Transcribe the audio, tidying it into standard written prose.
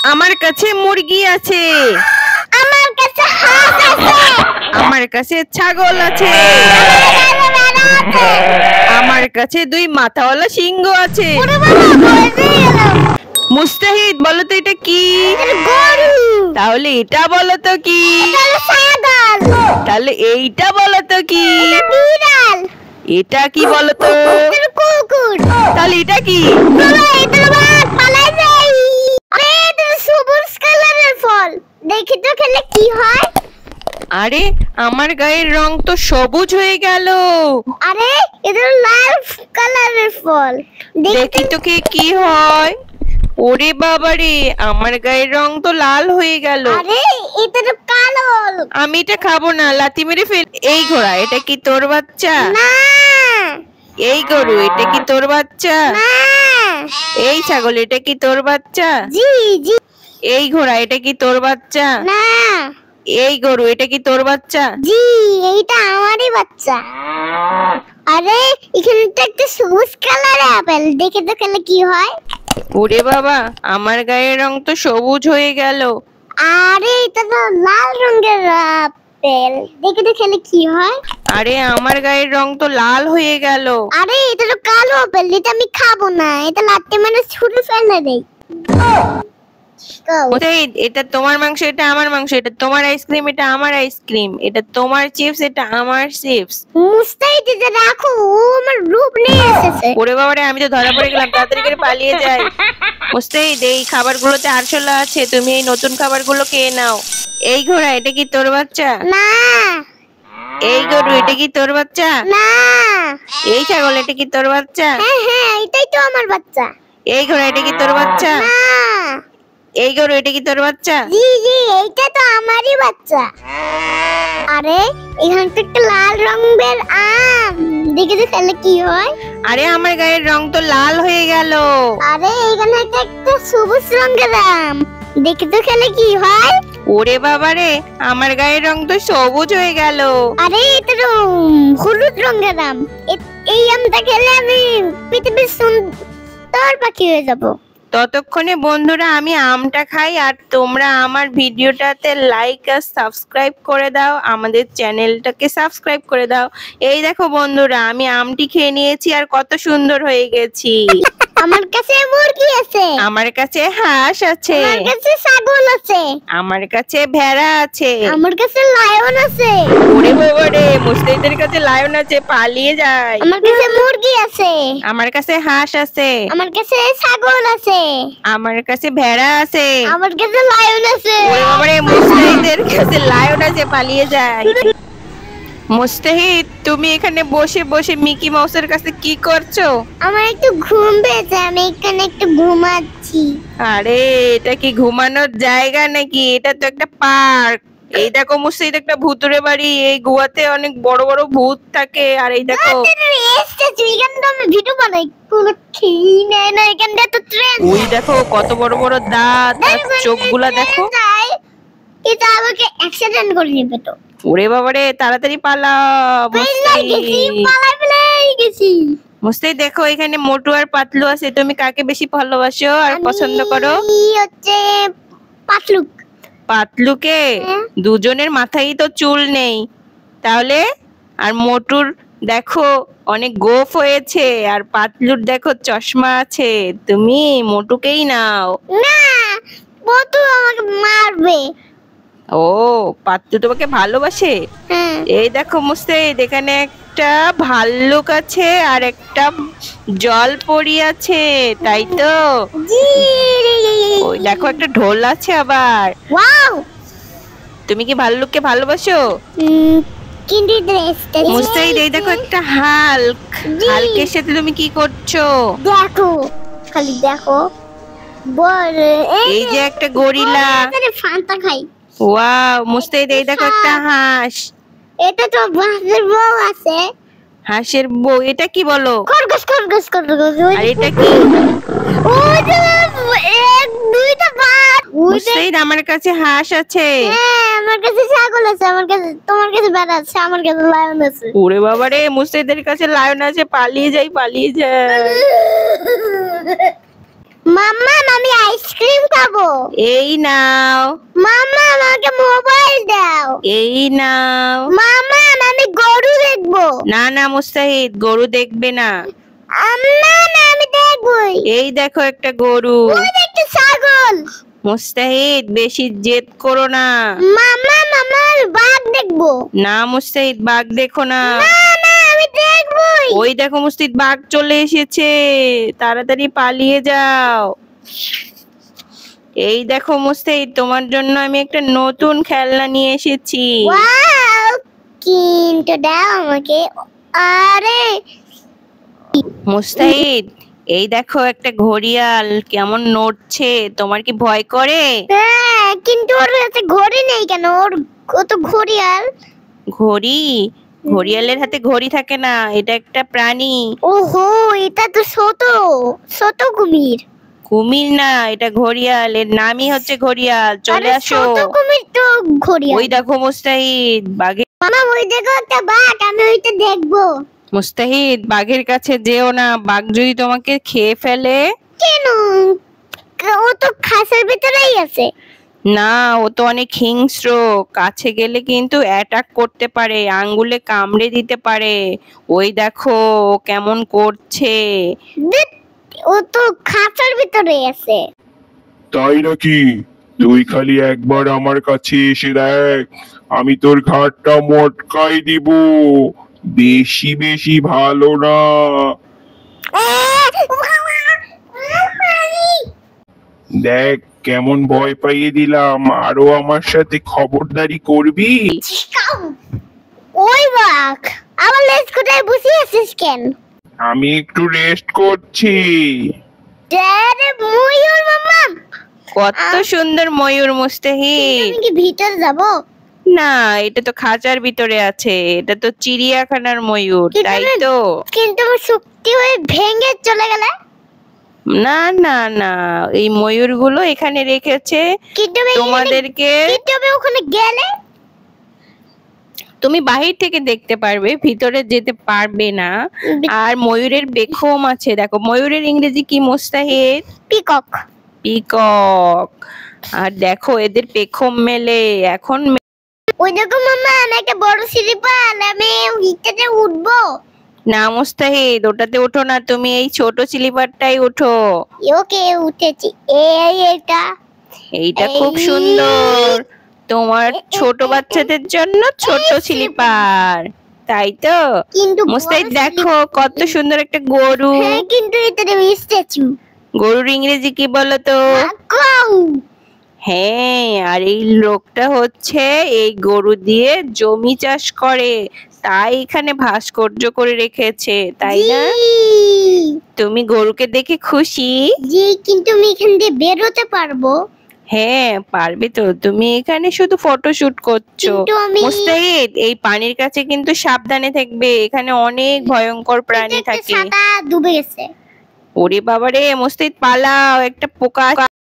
আমার কাছে মুরগি আছে। আমার কাছে হাঁস আছে। আমার কাছে ছাগল আছে। আমার কাছে 2 মাথাওয়ালা সিংহ আছে। মুস্তাহিদ, বলো তো এটা কি? গরু। তাহলে এটা বলো তো কি? ছাগল। তাহলে এইটা বলো তো কি? বিড়াল। এটা কি বলো তো? কুকুর। তাহলে এটা কি? পালাই যাই। আরে এটা সবুজ কালারের ফল, দেখি তো খেলে কি হয়। আরে আমার গায়ের রং তো সবুজ হয়ে গেল। আরে এটা লাল কালারের ফল, দেখি তো কি হয়। ওরে বাবারে, আমার গায়ের রং তো লাল হয়ে গেল। আরে এটা তো কালো। আমি এটা খাবো না, লাথি মেরে ফেল। এই ঘোড়া, এটা কি তোর বাচ্চা? না। এই গরু, এটা কি তোর বাচ্চা? না। এই ছাগল, এটা কি তোর বাচ্চা? জি জি। এই ঘোড়া, এটা কি তোর বাচ্চা? না। এই গরু, এটা কি তোর বাচ্চা? জি, এইটা আমারই বাচ্চা। আরে এখানে তো একটা সবুজ কালারের আপেল, দেখে তো খেলে কি হয়। ওরে বাবা, আমার গায়ের রং তো সবুজ হয়ে গেল। আরে এটা তো লাল রঙের আপেল, দেখে তো খেলে কি হয়। আরে আমার গায়ের রং তো লাল হয়ে গেল। আরে এটা তো কালো আপেল, এটা আমি খাবো না, এটা লাত্তি মানে ছুঁড়ে ফেলে দেই। এটা তোমার মাংস, এটা আমার মাংস। এটা তোমার আইসক্রিম, এটা আমার আইসক্রিম। এটা তোমার চিপস, এটা আমার চিপস। মুস্তাহিদ, এটা রাখো, ও আমার রূপ নিয়ে এসেছে। ওরে বাবারে, আমি তো ধরা পড়ে গেলাম, তাড়াতাড়ি করে পালিয়ে যাই। মুস্তাহিদ, এই খাবারগুলোতে আরশোলা আছে, তুমি এই নতুন খাবারগুলো খেয়ে নাও। এই ঘোড়া, এটা কি তোর বাচ্চা? না। এই গরু, এটা কি তোর বাচ্চা? না। এই ছাগল, এটা কি তোর বাচ্চা? হ্যাঁ হ্যাঁ, এটাই তো আমার বাচ্চা। এই ঘোড়া, এটা কি তোর বাচ্চা? না। এই গরু, এটা কি তোর বাচ্চা? জি জি, এইটা তো আমারই বাচ্চা। আরে এখানে তো একটা লাল রঙের আম, দেখে তো খেলে কি হয়। আরে আমার গায়ের রং তো লাল হয়ে গেল। আরে এখানে একটা সবুজ রঙের আম, দেখে তো খেলে কি হয়। ওরে বাবারে, আমার গায়ের রং তো সবুজ হয়ে গেল। আরে এটা তো হলুদ রঙের আম, এই আমটা খেলে আমি পৃথিবীর সুন্দর পাখি হয়ে যাব। ততক্ষণে বন্ধুরা আমি আমটা খাই, আর তোমরা আমার ভিডিওটাতে লাইক আর সাবস্ক্রাইব করে দাও, আমাদের চ্যানেলটাকে সাবস্ক্রাইব করে দাও। এই দেখো বন্ধুরা, আমি আমটি খেয়ে নিয়েছি আর কত সুন্দর হয়ে গেছি। আমার কাছে মুরগি আছে। আমার কাছে হাঁস আছে। আমার কাছে ছাগল আছে। আমার কাছে ভেড়া আছে। আমার কাছে লায়ন আছে। ওরে বাবারে, মুস্তাহিদের কাছে লায়ন আছে, পালিয়ে যায়। আমার কাছে মুরগি আছে। আমার কাছে হাঁস আছে। আমার কাছে ছাগল আছে। আমার কাছে ভেড়া আছে। আমার কাছে লায়ন আছে। ওরে বাবারে, মুস্তাহিদের কাছে লায়ন আছে, পালিয়ে যায়। মুস্তাহিদ, তুমি এখানে বসে বসে মিকি মাউসের কাছে কি করছো? আমার একটু ঘুম পেয়েছে, আমি এখানে একটু ঘুমাচ্ছি। আরে এটা কি ঘুমানোর জায়গা নাকি? এটা তো একটা পার্ক। এই দেখো মুস্তাহিদ, একটা ভূতুরে বাড়ি। এই গুহাতে অনেক বড় বড় ভূত থাকে। আর এই দেখো, এখানে তো আমি ভিডিও বানাই, কোনো খেয়ে নেয় না, এখানটা তো ট্রেন। ওই দেখো কত বড় বড় দাঁত, আর চোখগুলা দেখো। এটা আমাকে অ্যাক্সিডেন্ট করে নেবে তো। ওরে বাবারে, তাড়াতাড়ি পালাও মুস্তাহিদ। দেখো এখানে মোটু আর পাতলু আছে, তুমি কাকে বেশি ভালোবাসো আর পছন্দ করো? হচ্ছে পাতলুক। পাতলুকে? দুজনের মাথায় তো চুল নেই তাহলে। আর মোটুর দেখো অনেক গোফ হয়েছে, আর পাতলুর দেখো চশমা আছে। তুমি মোটুকেই নাও। না, মোটু আমাকে মারবে। ও, পাতলু তোমাকে ভালোবাসে? এই দেখো মুস্তাহিদ, এখানে একটা ভাল্লুক আছে আর একটা জলপরি আছে, তাই তো? ওই দেখো একটা ঢোল আছে আবার। ওয়াও, তুমি কি ভাল্লুককে ভালোবাসো? কিন্তু মুস্তাহিদ, এই দেখো একটা হাল্ক। হাল্কের সাথে তুমি কি করছো? দেখো, খালি দেখো। এই যে একটা গরিলা। ফান্তা খাই। ওয়াও মুস্তাহিদ, এই দেখো একটা হাঁস। এটা তো হাঁসের বউ আছে। হাঁসের বউ? এটা কি বলো? খরগোশ খরগোশ খরগোশ। আর এটা কি? ওই যে এক দুইটা বাট। মুস্তাহিদ, আমার কাছে হাঁস আছে। হ্যাঁ, আমার কাছে ছাগল আছে। আমার কাছে, তোমার কাছে ভেড়া আছে। আমার কাছে লায়ন আছে। ওরে বাবারে, মুস্তাহিদের কাছে লায়ন আছে, পালিয়ে যাই পালিয়ে যাই। মাম্মা আমি আইসক্রিম খাবো। এই নাও। মাম্মা আমাকে মোবাইল দাও। এই নাও। মাম্মা আমি গরু দেখবো। না না মুস্তাহিদ, গরু দেখবে না। আম্মা না আমি দেখবই। এই দেখো একটা গরু। ওই একটা ছাগল। মুস্তাহিদ বেশি জেদ করো না। মাম্মা আমি বাঘ দেখবো। না মুস্তাহিদ, বাঘ দেখো না। না না আমি দেখবই। ওই দেখো মুস্তাহিদ, বাঘ চলে এসেছে, তাড়াতাড়ি পালিয়ে যাও। এই দেখো মুস্তাহিদ, তোমার জন্য আমি একটা নতুন খেলনা নিয়ে এসেছি। ওয়াও, কিন্তু দাও আমাকে। আরে মুস্তাহিদ এই দেখো একটা ঘড়িয়াল কেমন নড়ছে, তোমার কি ভয় করে? হ্যাঁ, কিন্তু ওর হাতে ঘড়ি নেই কেন? ও তো ঘড়িয়াল। ঘড়ি? ঘড়িয়ালের হাতে ঘড়ি থাকে না, এটা একটা প্রাণী। ওহো, এটা তো ছোট ছোট কুমির। কুমির না, এটা ঘড়িয়াল, এর নামই হচ্ছে ঘড়িয়াল। চলে আরে আসো। ছোট কুমির তো ঘড়িয়াল। ওই দেখো মুস্তাহিদ, বাঘের। মামা ওই দেখো একটা বাঘ, আমি ওইটা দেখবো। মুস্তাহিদ বাঘের কাছে যেও না, বাঘ যদি তোমাকে খেয়ে ফেলে। কেন? ও তো খাঁচার ভিতরেই আছে। না, ও তো অনেক হিংস্র, কাছে গেলে কিন্তু অ্যাটাক করতে পারে, আঙ্গুলে কামড়ে দিতে পারে। ওই দেখো ও কেমন করছে। ধ্যাৎ, ও তো খাঁচার ভিতরেই আছে। তাই নাকি? তুই খালি একবার আমার কাছে এসে দেখ, আমি তোর ঘাড়টা মটকাই দিব। বেশি বেশি ভালো না। দেখ কেমন ভয় পাইয়ে দিলাম, আরো আমার সাথে খবরদারি করবি? ওই বাঘ, আমার লেজ কোথায় বসে আছিস কেন? আমি একটু রেস্ট করছি। আরে ময়ূর মামা, কত সুন্দর ময়ূর মুস্তাহিদ। আমি কি ভিতরে যাব? না, এটা তো খাঁচার ভিতরে আছে, এটা তো চিড়িয়াখানার ময়ূর, কিন্তু তাই আমি- তো। কিন্তু আমার শক্তি হয়ে ভেঙে চলে গেলে। না না না, এই ময়ূরগুলো এখানে রেখেছে কিন্তু তোমাদেরকে। আমি ওখানে গেলে তুমি বাহির থেকে দেখতে পারবে, ভিতরে যেতে পারবে না। আর ময়ূরের পেখম আছে, দেখো ময়ূরের ইংরেজি কি মুস্তাহিদ? পিকক। পিকক। আর দেখো এদের পেখম মেলে এখন। ওই দেখো মামা, আমি একটা বড় স্লিপার, আমি ওইটাতে উঠবো। না মুস্তাহিদ, ওটাতে ওঠো না, তুমি এই ছোট স্লিপারটাই ওঠো। ওকে উঠেছি। এটা এইটা খুব সুন্দর, তোমার ছোট বাচ্চাদের জন্য ছোট স্লিপার, তাই তো। কিন্তু মুস্তাহিদ বড় দেখো কত সুন্দর একটা গরু। হ্যাঁ, কিন্তু এটা স্ট্যাচু। গরুর ইংরেজি কি বলো তো? কাউ। হ্যাঁ, আর এই লোকটা হচ্ছে এই গরু দিয়ে জমি চাষ করে, তাই এখানে ভাস্কর্য করে রেখেছে, তাই না? তুমি গরুকে দেখে খুশি? জি, কিন্তু আমি এখান দিয়ে বের হতে পারবো? হ্যাঁ পারবে তো, তুমি এখানে শুধু ফটোশুট করছো। কিন্তু আমি মুস্তাহিদ এই পানির কাছে কিন্তু সাবধানে থাকবে, এখানে অনেক ভয়ঙ্কর প্রাণী একটা থাকে। ছাতা ডুবে গেছে। ওরে বাবারে মুস্তাহিদ পালাও, একটা পোকা